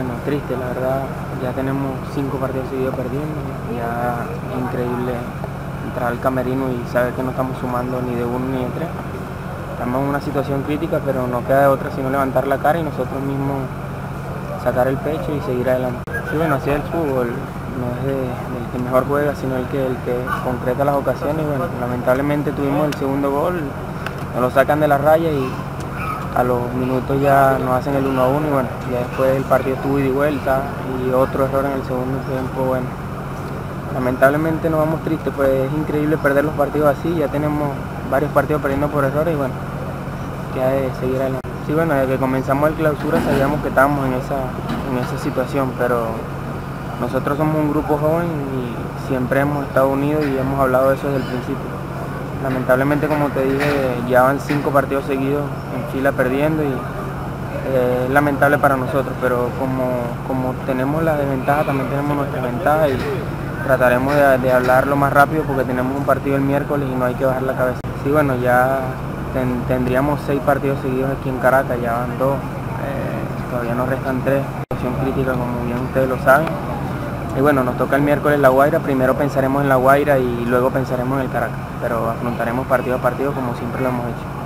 Bueno, triste, la verdad, ya tenemos 5 partidos seguidos perdiendo, ya es increíble entrar al camerino y saber que no estamos sumando ni de uno ni de tres. Estamos en una situación crítica, pero no queda de otra sino levantar la cara y nosotros mismos sacar el pecho y seguir adelante. Sí, bueno, así es el fútbol, no es del que mejor juega, sino el que concreta las ocasiones. Bueno, lamentablemente tuvimos el segundo gol, nos lo sacan de la raya y a los minutos ya nos hacen el 1-1 y bueno, ya después el partido estuvo ida y vuelta y otro error en el segundo tiempo. Bueno, lamentablemente nos vamos tristes, pues es increíble perder los partidos así, ya tenemos varios partidos perdiendo por errores y bueno, queda de seguir adelante. Sí, bueno, desde que comenzamos el clausura sabíamos que estábamos en esa situación, pero nosotros somos un grupo joven y siempre hemos estado unidos y hemos hablado de eso desde el principio. Lamentablemente, como te dije, ya van 5 partidos seguidos en fila perdiendo y es lamentable para nosotros, pero como tenemos la desventaja, también tenemos nuestra ventaja y trataremos de hablar lo más rápido porque tenemos un partido el miércoles y no hay que bajar la cabeza. Sí, bueno, ya tendríamos 6 partidos seguidos aquí en Caracas, ya van 2, todavía nos restan 3, situación crítica como bien ustedes lo saben. Y bueno, nos toca el miércoles La Guaira, primero pensaremos en La Guaira y luego pensaremos en el Caracas, pero afrontaremos partido a partido como siempre lo hemos hecho.